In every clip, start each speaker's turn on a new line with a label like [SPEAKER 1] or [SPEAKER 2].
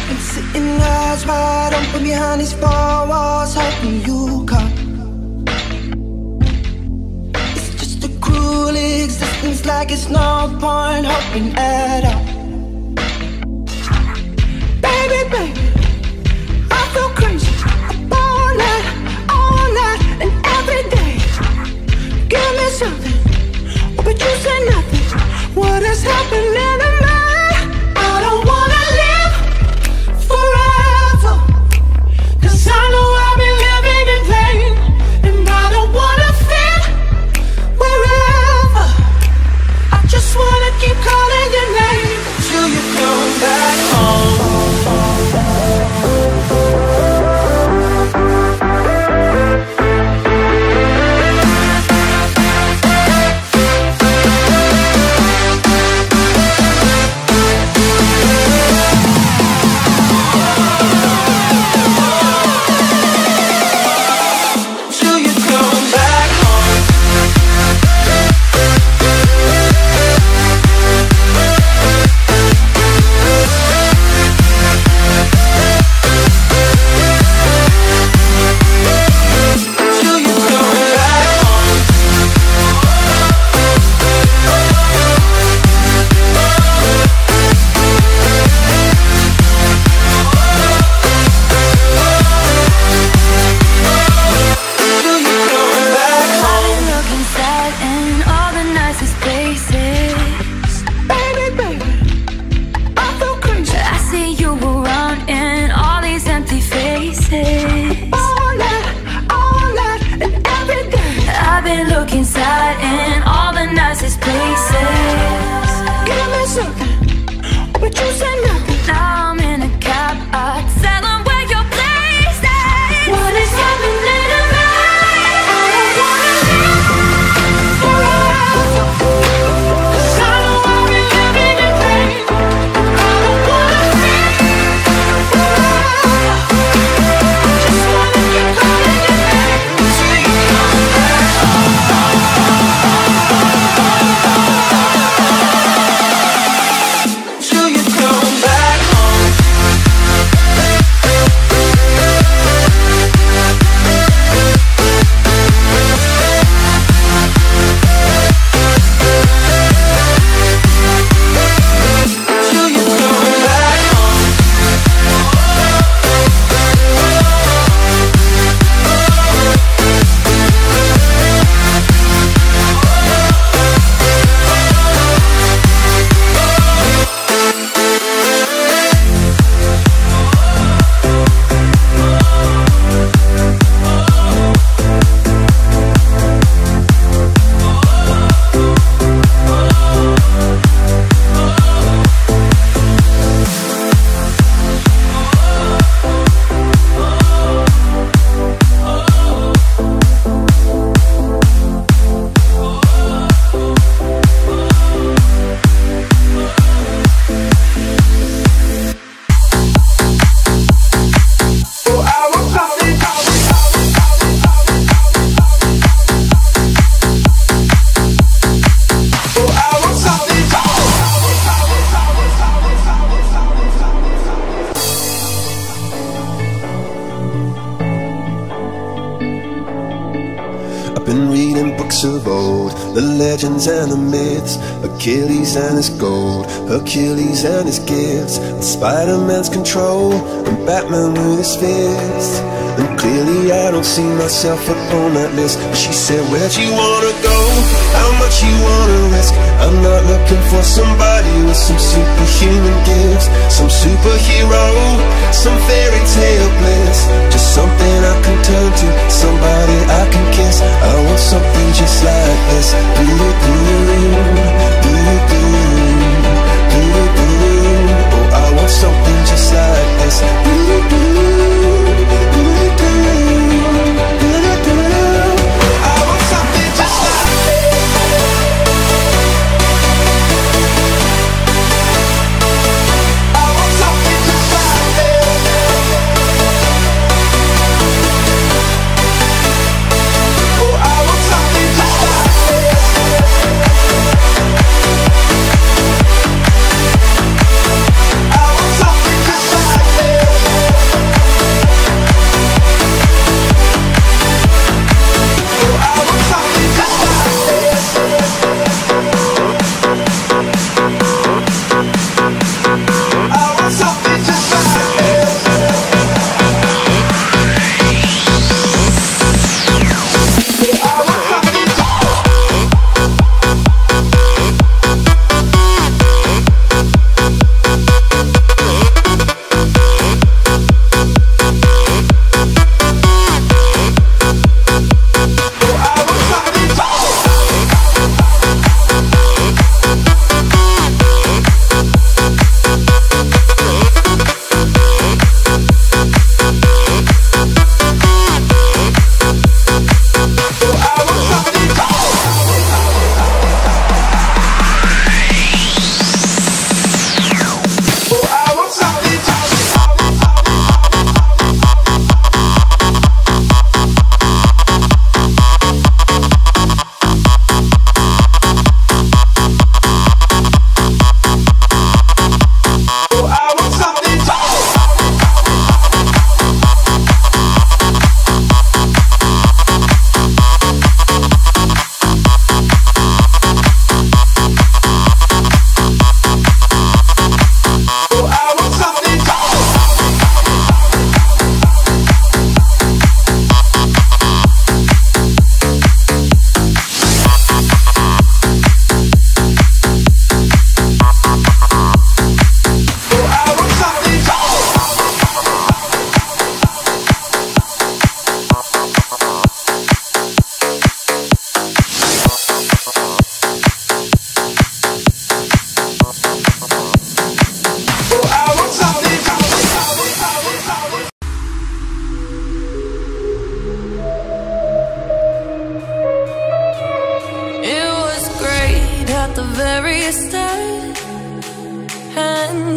[SPEAKER 1] been sitting eyes wide open behind these four walls, hoping you come. It's just a cruel existence, like it's no point hoping at all. Baby, baby, I feel crazy all night and every day. Give me something, but you say nothing. What is happening to me? I don't wanna live forever, 'cause I know I've been living in vain. And I don't wanna fit wherever. I just wanna keep calling your name till you come back home.
[SPEAKER 2] Of old, the legends and the myths, Achilles and his gold, Hercules and his gifts, and Spider-Man's control, and Batman with his fists. And clearly I don't see myself upon that list. But she said, where'd you wanna go? How much you wanna risk? I'm not looking for somebody with some superhuman gifts, some superhero, some fairy tale bliss. Just something I can turn to, somebody I can kiss. I want something just like this. Oh, I want something just like this.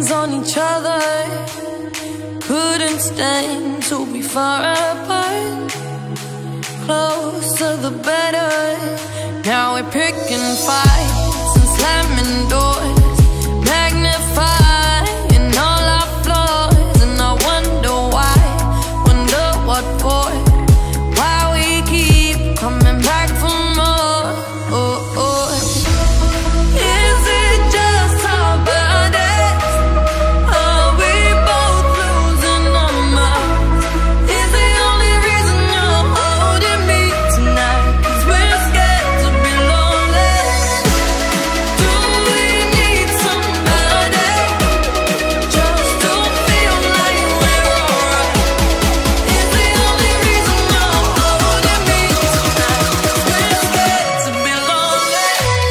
[SPEAKER 1] hands on each other, couldn't stand to be far apart. Closer the better. Now we're picking fights and slamming doors, magnifying all our flaws. And I wonder why, wonder what for, why we keep coming back for more. Oh, oh. Is it just our bodies? Are we both losing our minds? Is the only reason you're holding me tonight 'cause we're scared to be lonely? Do we need somebody just to feel like we're alright? Is the only reason you're holding me tonight 'cause we're scared to be lonely?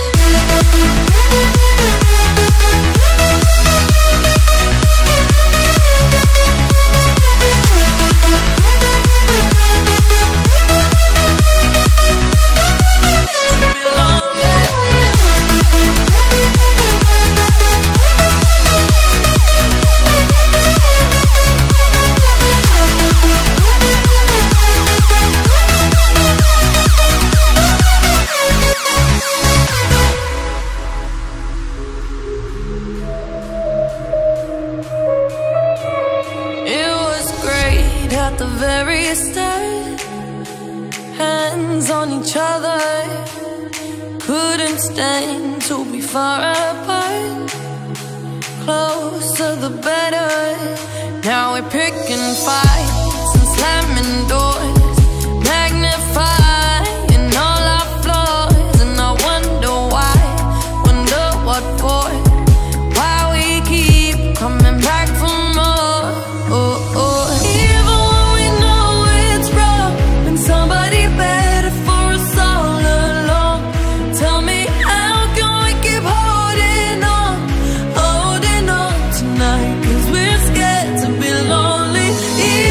[SPEAKER 1] It was great at the very start, hands on each other, couldn't stand to be far apart. Closer the better. Now we're picking fights and slamming doors, magnifying all our flaws. And I wonder why, wonder what for, why we keep coming back for more. Oh, oh. Even when we know it's wrong, when somebody better for us all along. Tell me, how can we keep holding on tonight? 'Cause we're scared to be lonely.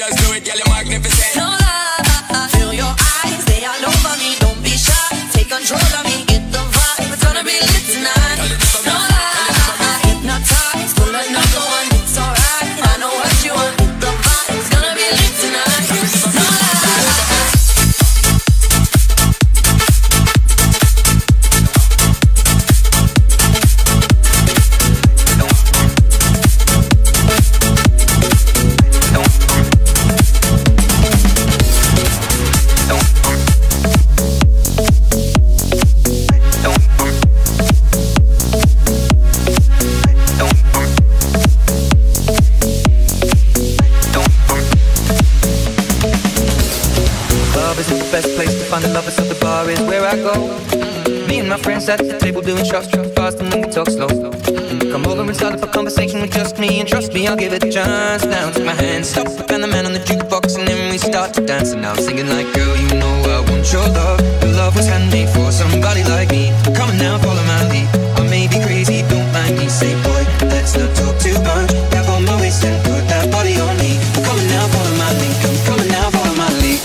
[SPEAKER 3] just do it, girl, you're magnificent.
[SPEAKER 1] No lie, feel your eyes, they all over me. Don't be shy, take control of me. Get the vibe, it's gonna be lit tonight. No lie, hypnotized, pull another one, it's alright. I know what you want, get the vibe, it's gonna be lit tonight. No lie.
[SPEAKER 4] The lovers of the bar is where I go. Me and my friends at the table doing shots, tripping fast and then we talk slow. Come over and start up a conversation with just me, and trust me, I'll give it a chance. Now take my hand, stop, and the man on the jukebox, and then we start to dance. And now I'm singing like, girl, you know I want your love. Your love was handmade for somebody like me. Come on now, follow my lead. I may be crazy, don't mind me. Say, boy, let's not talk too much. Grab on my waist and put that body on me. Come on now, follow my lead. Come on now, follow my lead.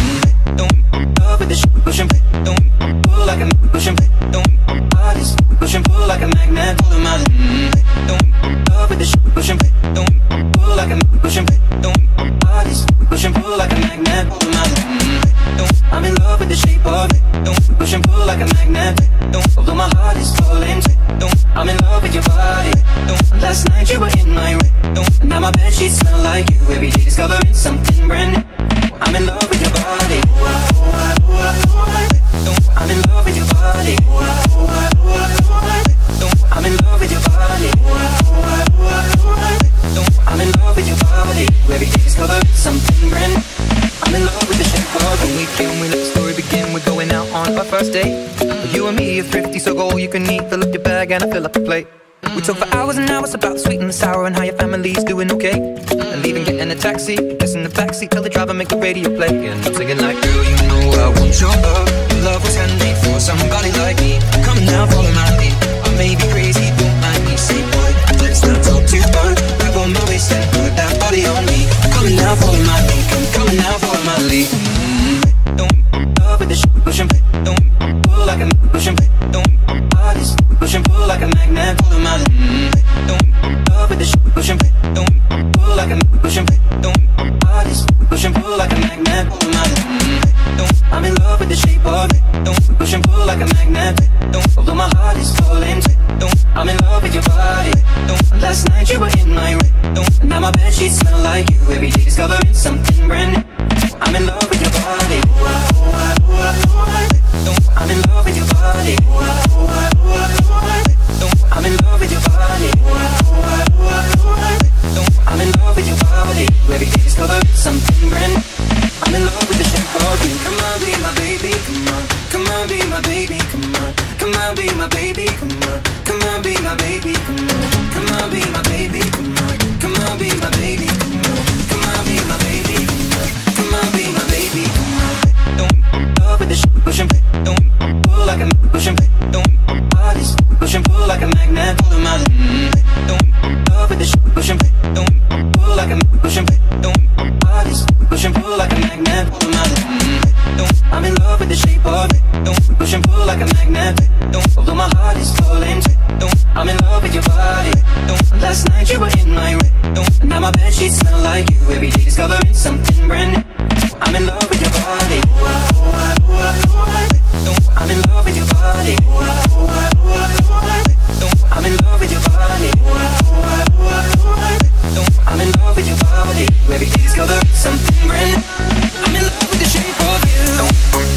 [SPEAKER 4] Push and don't pull like a push and don't bodies push and pull like a magnet. Follow my don't love with the push and don't pull like a push and don't bodies push and pull like a magnet. Follow my don't I'm in love with the shape of it. Don't push and pull like a magnet. Don't although my heart is falling. Don't I'm in love with your body. Don't last night you were in my way. Don't and now my bed sheets smell like you. Every day discovering something brand new. I'm in love with your body. I'm in love with your body. I'm in love with your body. I'm in love with your body. Every day discovering something brand new. I'm in love with the shape of it. Weekend, we let the story begin. We're going out on our first date. You and me are thrifty, so go all you can eat. Fill up your bag and I fill up the plate. We talk for hours and hours about the sweet and the sour and how your family's doing okay. And leaving, getting a taxi, kiss in the backseat, tell the driver make the radio play. And I'm singing like, girl, you know I want your love. Your love was handmade for somebody like me. Come now, follow my lead. I may be crazy, don't mind me. Say, boy, let's not talk too much. Grab on my waist and put that body on me. Come now, follow my lead. Come now, follow my lead. Don't love with the push and don't pull like a push and don't bodies push and pull like a magnet. Follow my lead. Don't love with the push and don't pull like a push and don't bodies push and pull like a magnet. Follow my lead. Don't I'm in love with the shape of it. Don't push and pull like a magnet. Don't although my heart is falling. Don't I'm in love with your body. Don't last night you were in my way. Don't and now my bed sheets smell like you. Every day discovering something brand new. I'm in love with your body. Don't I'm in love with your body. Don't I'm in love with your body. Don't I'm in love with your body. Every day discovering something brand new. I'm in love with the shape of you. Come on, be my baby, come on. Come on, be my baby, come on. Come on, be my baby, come on. Come on, be my baby, come on. Come on, be my baby, come on. Come on, be my baby, come on. Come on, be my baby, come on. Come on, be my baby, come on. Don't love with the push and don't pull like a push and don't bodies push and pull like a magnet. Follow my lead. Don't love with the push and don't pull like a push and don't bodies push and pull like a magnet. Follow my lead. Don't I'm in love with the shape of it. Don't push and pull like a magnet. Don't although my heart is falling. Don't I'm in love with your body. Don't last night you were in my way. Don't and now my bed sheets smell like you. Every day discovering something brand new. I'm in love with your body. Don't I'm in love with your body. Don't I'm in love with your body. Don't I'm in love with your body. Every day discovering something brand new. I'm in love with the shape of you.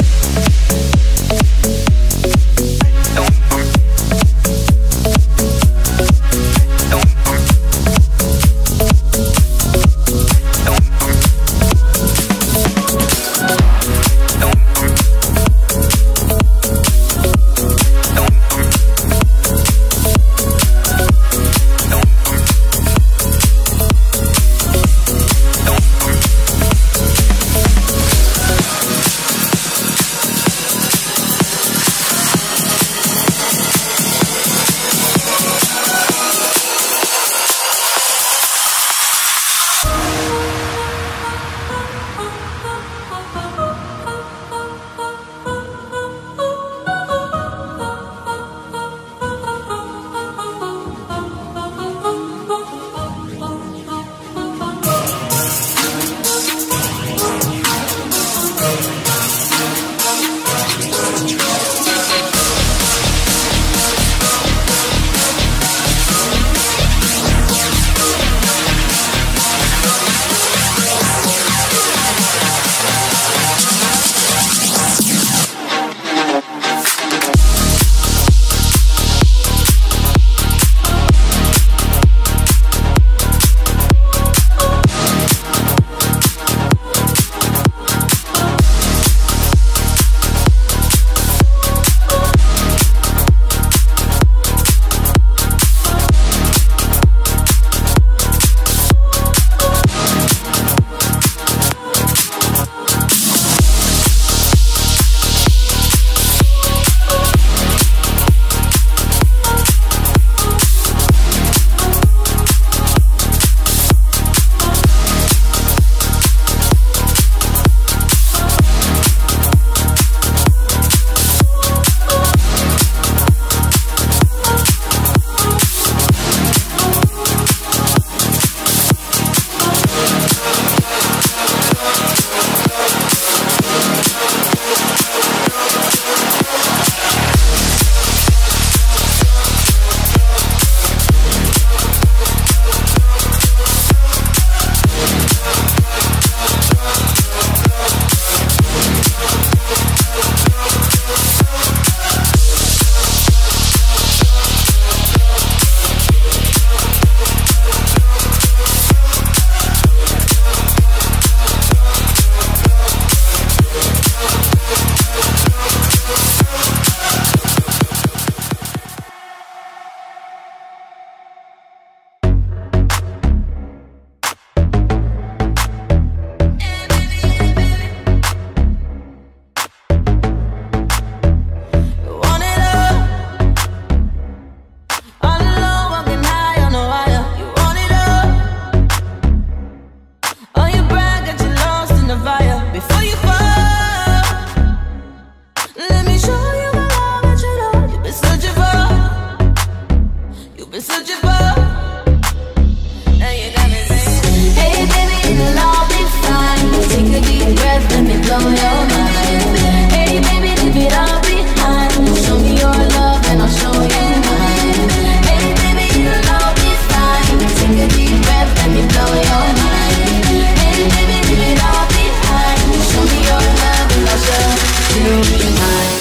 [SPEAKER 1] before you fall. Let me show you my love and you know you've been searching for. You've been searching for. Now you got me saying, hey baby, it'll all be fine. Take a deep breath, let me blow your mind. Hey baby, leave it all behind. Show me your love and I'll show you mine. Hey baby, it'll all be fine. Take a deep breath, let me blow your mind. Hey baby, leave it all behind. Show me your love and I'll show you mine.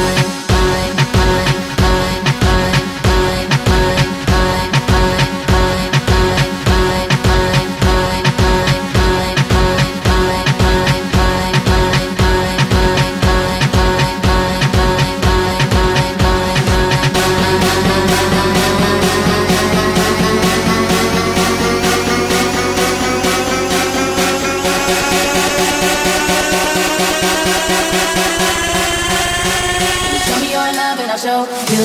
[SPEAKER 1] Show you.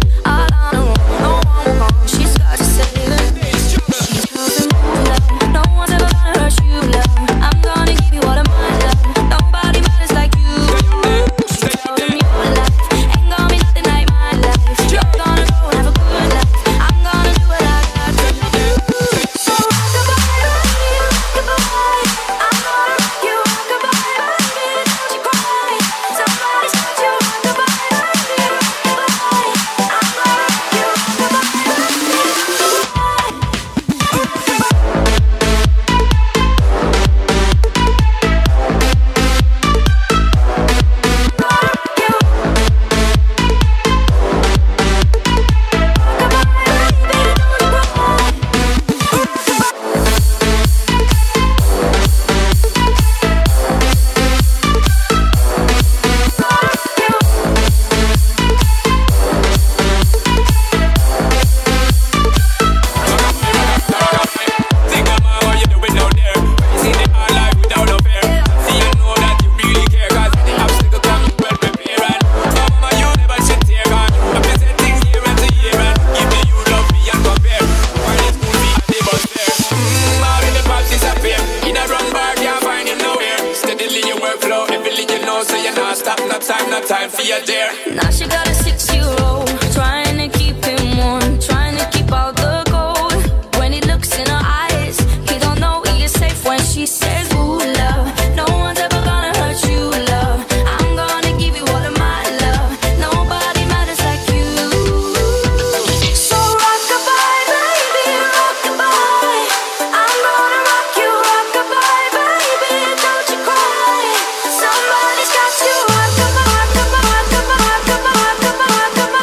[SPEAKER 3] No know, so you're not stop, no time for you, dear.
[SPEAKER 1] Now she got a 6-year-old, trying to keep him warm, trying to keep out the cold. When he looks in her eyes, he don't know he is safe when she says, ooh, love, no one's ever gonna hurt you, love. I'm gonna give you all of my love. Nobody matters like you. So rock-a-bye, baby, rock-a-bye. I'm gonna rock you, rock-a-bye, baby, don't you cry. Somebody's got to rock-a-bye, rock-a-bye, rock-a-bye, rock-a-bye,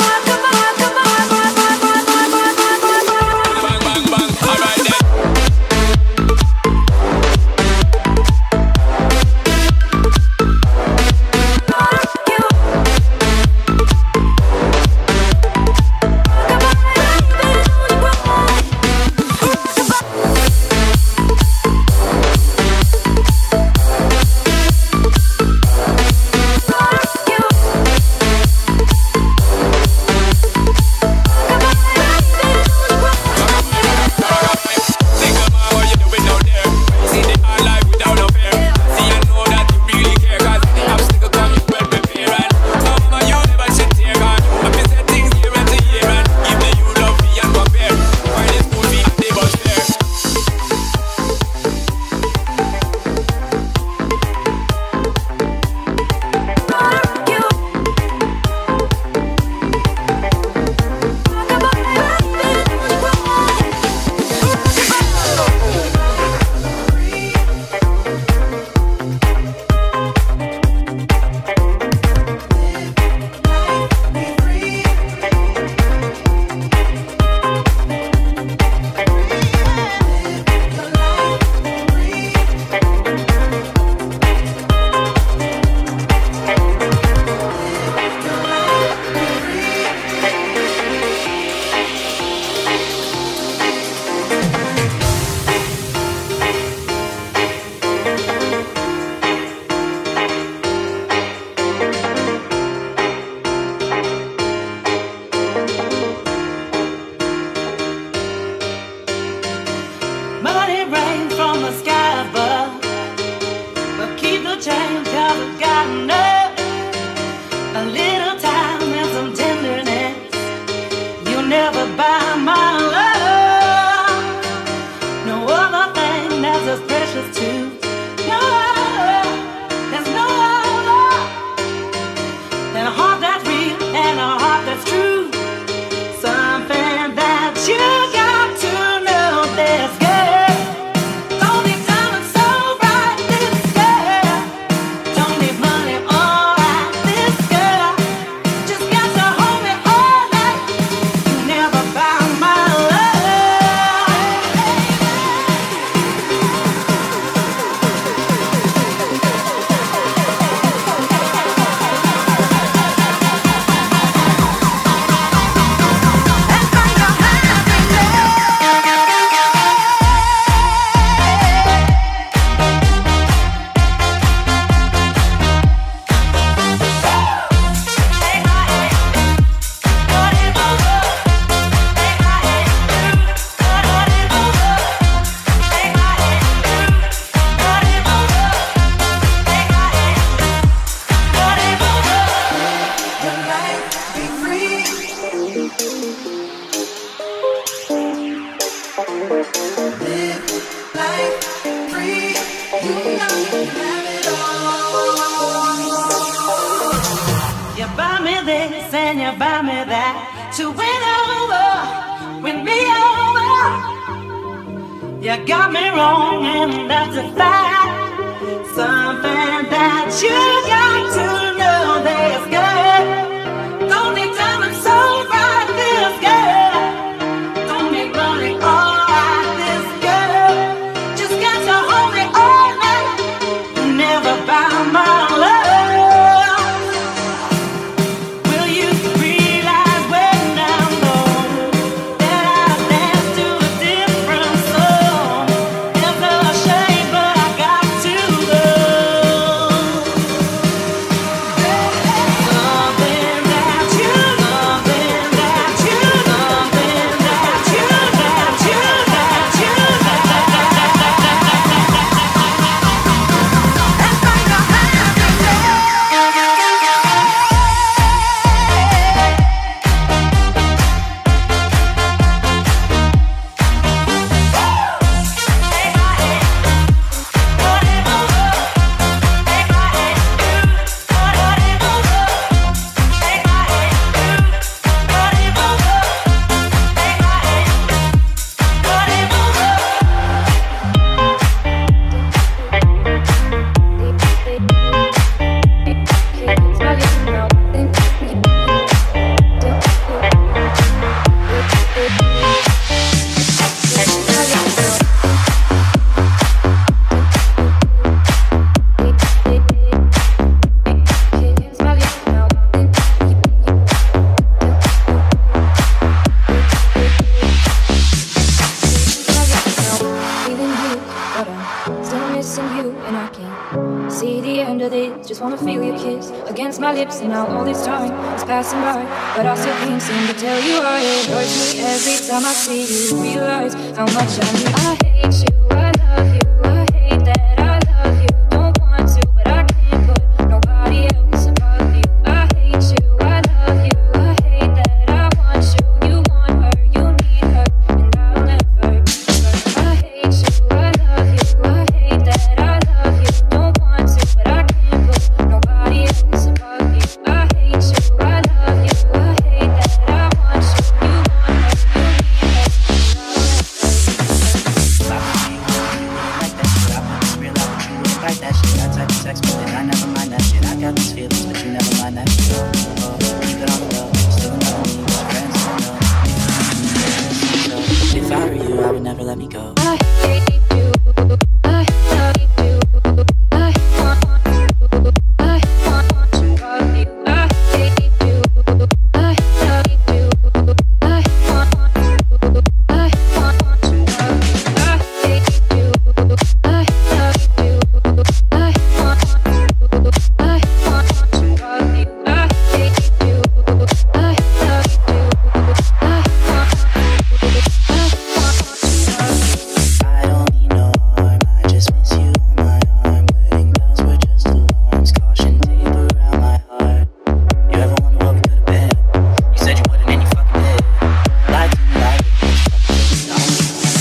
[SPEAKER 5] missing you and I can't see the end of this. Just wanna feel your kiss against my lips, and now all this time is passing by, but I still can't seem to tell you why it hurts me every time I see you. Realize how much I need. I hate you, I love you, I hate that I love you. Don't want to, but I can't put nobody else above you. I hate you, I love you, I hate that I want you. You want her, you need her, and I'll never be her. I hate you, I love you, I hate that I love you. Don't want to, but I can't put nobody else above you. I hate you, I love you, I hate that I want you. You want her, you need her, and I'll never be her.
[SPEAKER 6] Like that shit, that type of sex, but then I never mind that shit. I got these feelings, but you never mind that shit. Oh, keep it on the low, still another me, but your friends don't know. So, if I were you, I would never let me go.
[SPEAKER 5] I hate you, I love you, I want you, I want to love you. I hate you, I love you, I want you, I want to love you. I hate you, I love you, I want you, I want to love you. I hate you, I love you, I want you, I want to love you.
[SPEAKER 6] I don't need no harm, I just miss you on my arm. Wedding bells were just alarms, caution tape around my heart. You ever wonder what we could've been? You said you wouldn't and you fucking did. Lied to me like a bitch, fucking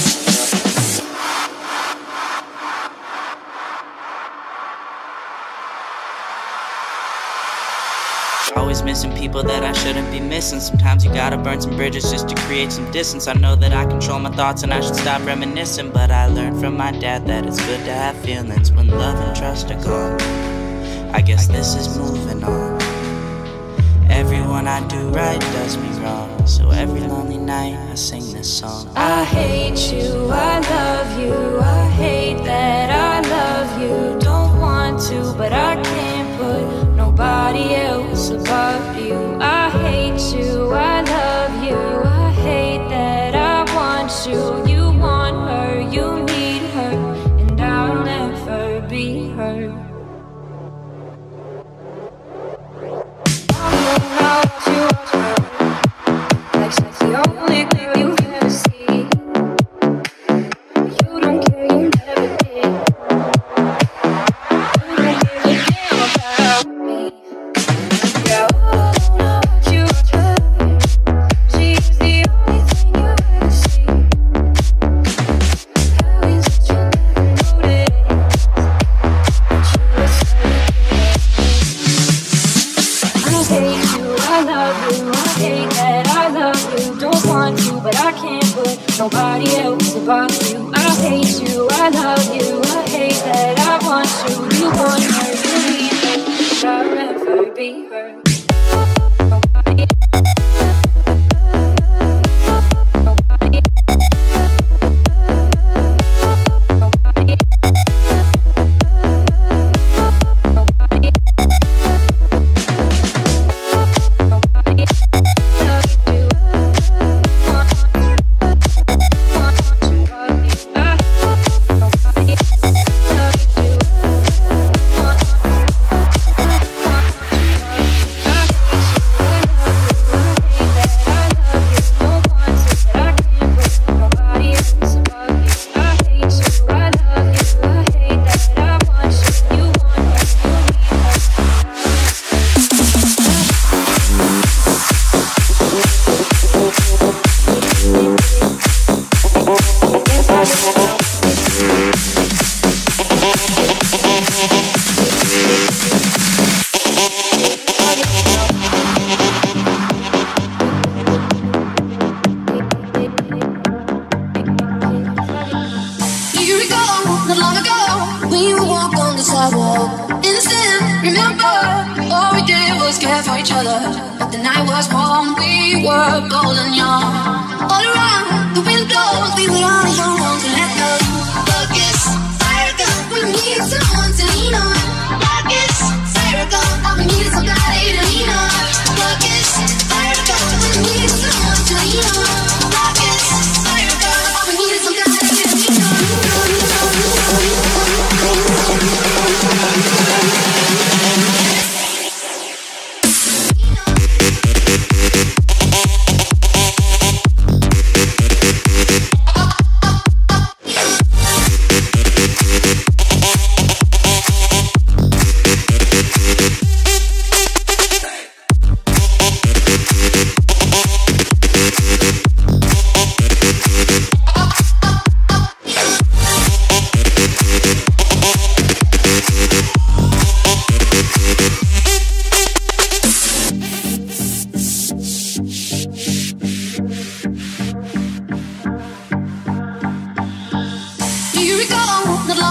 [SPEAKER 6] always missing people that I shouldn't be missing. Sometimes you gotta burn some bridges just to create some distance. I know that I control my thoughts and I should stop reminiscing, but I learned from my dad that it's good to have feelings when love and trust are gone. I guess this is moving on. Everyone I do right does me wrong, so every lonely night I sing this song.
[SPEAKER 5] I hate you, I love you, I hate that I love you. Don't want to, but I can't put nobody else above you. I hate you, I love you, I hate that I want you. You want her, you need her, and I'll never be her. Like she's the only girl you ever see. You don't care, you never did. You don't give a damn about me. Yeah, all I know about you is her. She's the only thing you ever see. How is it you never noticed that you were so I hate you, I love you, I hate that I love you. Don't want you, but I can't put nobody else above you. I hate you, I love you, I hate that I want you. You want her, you need her, but I'll never be her. Nobody. Nobody. Nobody. Nobody.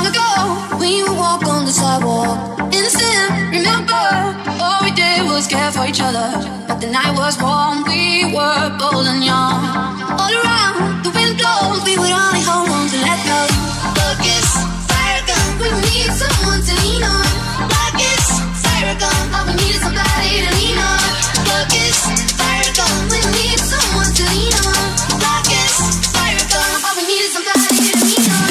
[SPEAKER 1] long ago, we would walk on the sidewalk. Innocent, remember, all we did was care for each other. But the night was warm, we were bold and young. All around, the wind blows, we would only hold on to let go. Focus, fire gun, we need someone to lean on. Focus, fire gun, all we need is somebody to lean on. Focus, fire gun, we need someone to lean on. Focus, fire gun, all we need is somebody to lean on.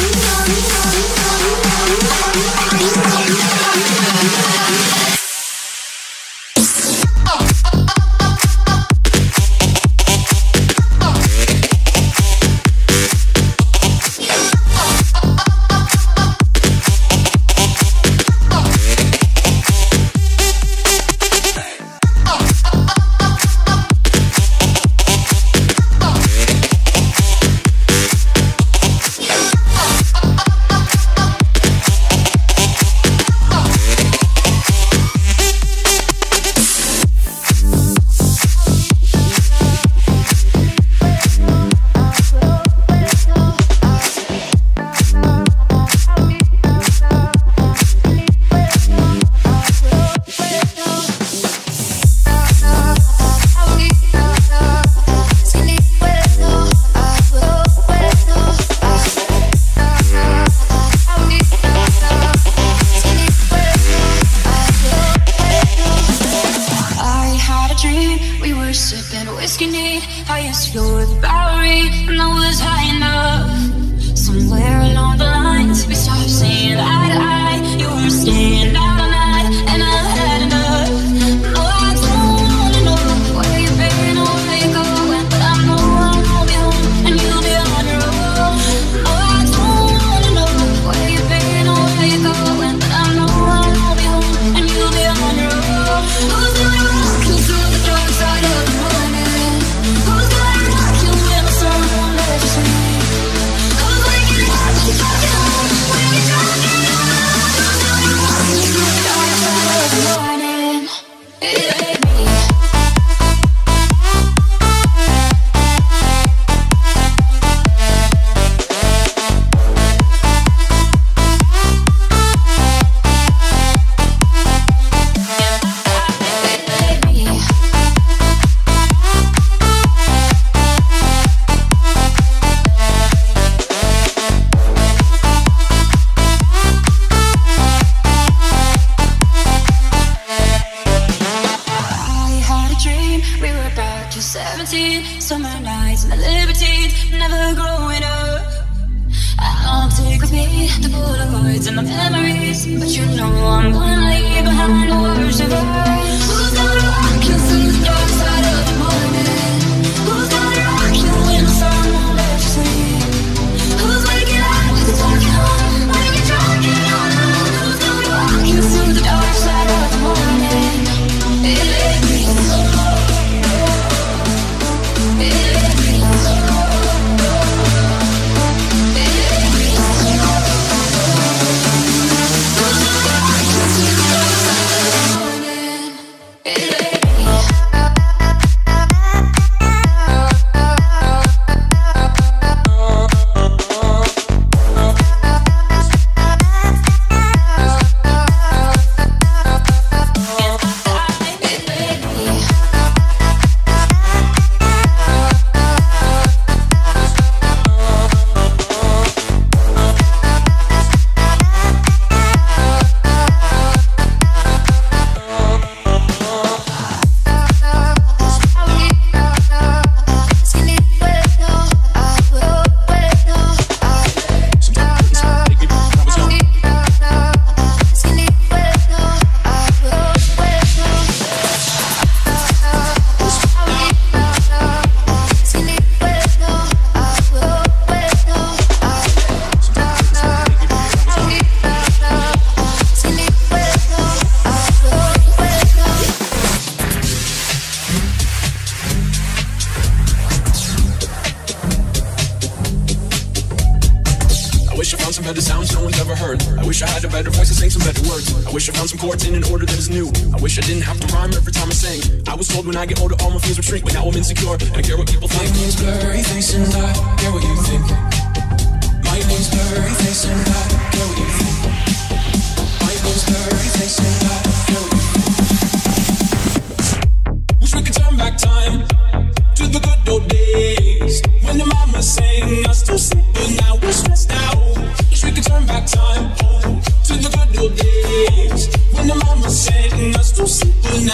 [SPEAKER 7] better sounds no one's ever heard. I wish I had a better voice to sing some better words. I wish I found some chords in an order that is new. I wish I didn't have to rhyme every time I sang. I was told when I get older all my fears would shrink, but now I'm insecure and I care what people think.
[SPEAKER 8] My name's blurry face and I care what you think. My name's blurry face and I care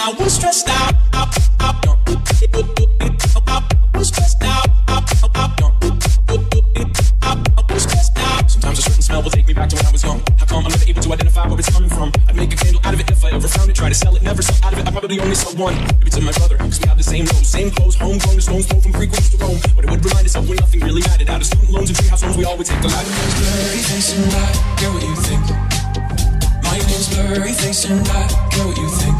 [SPEAKER 7] now we're stressed out. We're stressed out. We're stressed out. Sometimes a certain smell will take me back to when I was young. How come I'm never able to identify where it's coming from? I'd make a candle out of it if I ever found it. Try to sell it, never sell out of it. I probably only sell one. Maybe to my brother, cause we have the same nose, same clothes, homegrown, stones thrown from Greek roots to Rome. But it would remind us of when nothing really mattered. Out of student loans and treehouse homes, we all would take the ladder. Blurry face and I get what you think. My name's blurry face and I get what you think.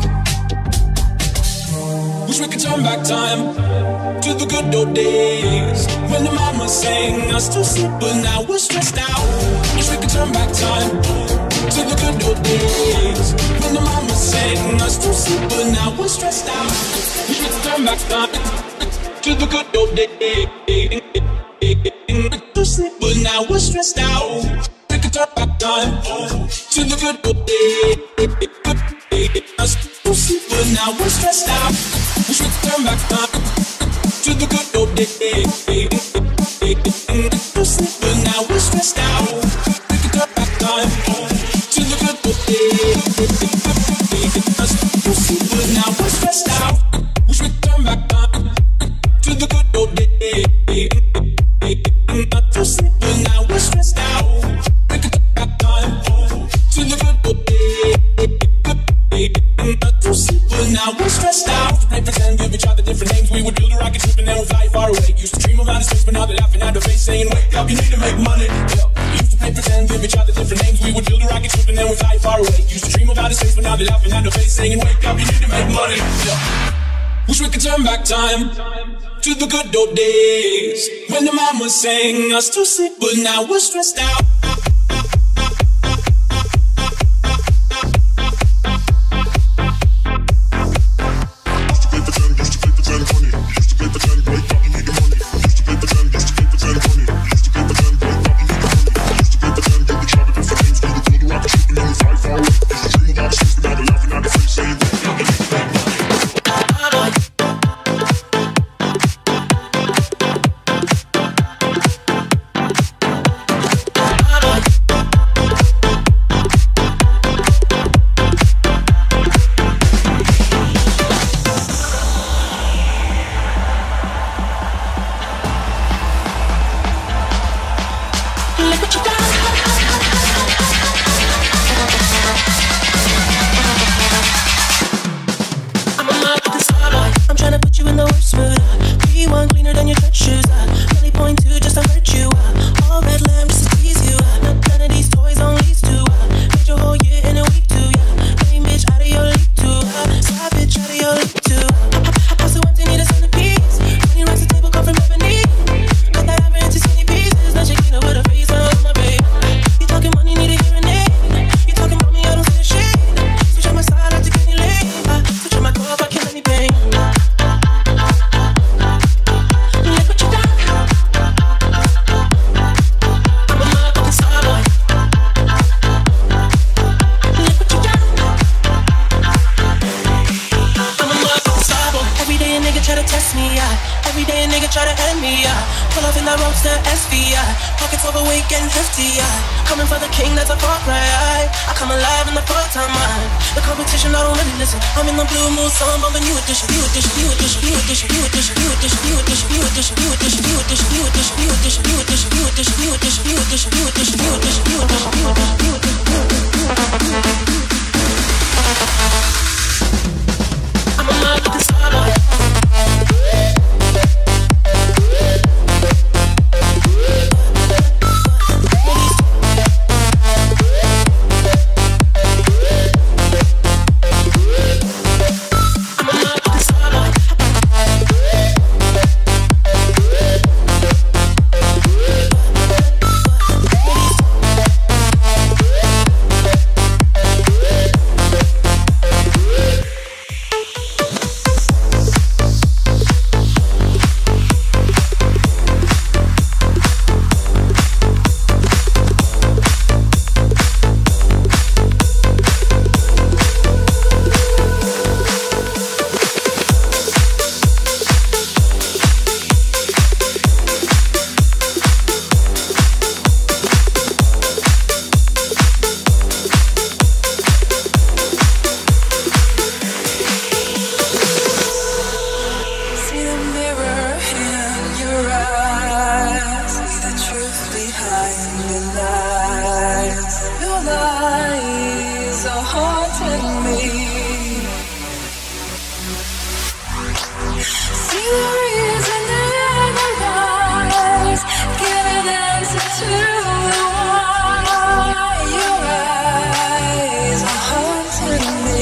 [SPEAKER 7] Wish we could turn back time to the good old days when the mama sang us to sleep, but now we're stressed out. Wish we could turn back time to the good old days when the mama sang us to sleep, but now we're stressed out. Wish we could turn back time to the good old days to sleep, but now we're stressed out. We could turn back time to the good old days to sleep, but now we're stressed out. Wish we could turn back time to the good old days to sleep, but now we're stressed out. We could turn back time to the good old days to sleep, but now we're stressed out. Wish we could turn back time to the good old days to sleep, but now we're stressed out. We could turn back time to the good old days to sleep, but now we're stressed out. To pretend, give each other different names. We would build a rocket ship and then we'd fly far away. Used to dream of outer space, but now they're laughing at the face, saying, wake up, you need to make money. Yeah. Used to play pretend, give each other different names. We would build a rocket ship and then we'd fly far away. Used to dream of outer space, but now they're laughing at the face, saying, wake up, you need to make money. Yeah. Wish we could turn back time to the good old days when the mama sang us to sleep, but now we're stressed out.
[SPEAKER 8] are haunting me. See the reason in the lies, giving answer to why your eyes are haunting me.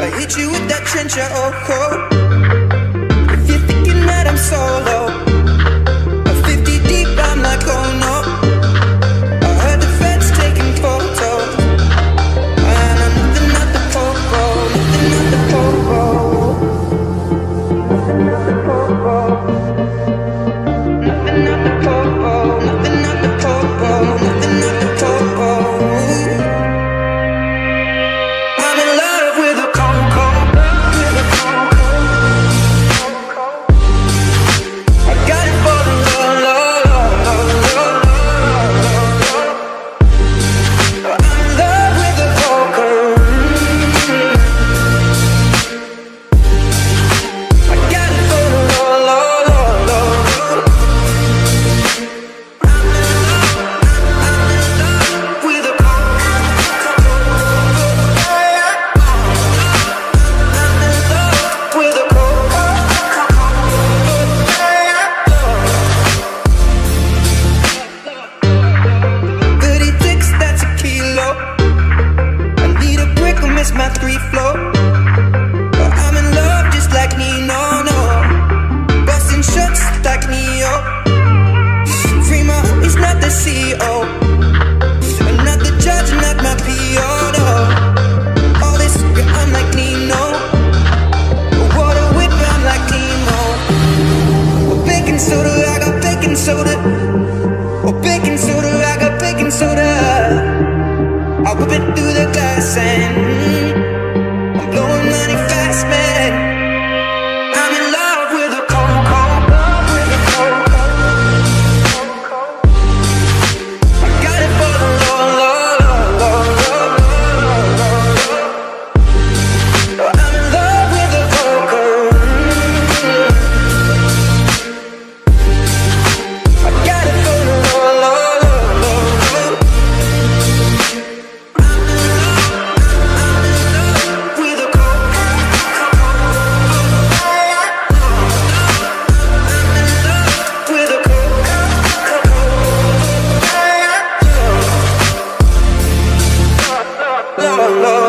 [SPEAKER 4] I hit you with that trencher, oh, oh. If you're thinking that I'm solo, 50 deep, I'm like, oh no. I heard the feds taking photos, and I'm nothing at the popo, nothing at the popo, nothing at the popo, nothing at the popo, nothing at the popo, nothing at the popo. I'm in love with a coco, with a coco. I got it for the low, low, low, low, low, low. I'm in love with a coco. I got it for the low, low, low, low, low. I'm in love with a coco. With a coco. Goody ticks, that's a kilo. I need a brick or miss my 3-flow. I'm in love just like Nino, no. Busting shots like Neo. Freema, he's not the CEO. I'm not the judge, not my PO, no. All this, yeah, I'm like Nino. Water whip, I'm like Nemo. Oh, baking soda, I got baking soda. Oh, baking soda, I got baking soda. I whip it through the glass and I'm blowing money fast, man. I'm in love with a coco, with a coco. I got it for the low, low, low, low, low, low, low. I'm in love with a coco. I got it for the low, low, low, low, low. I'm in love with a coco. I'm in love with a coco. Low, low.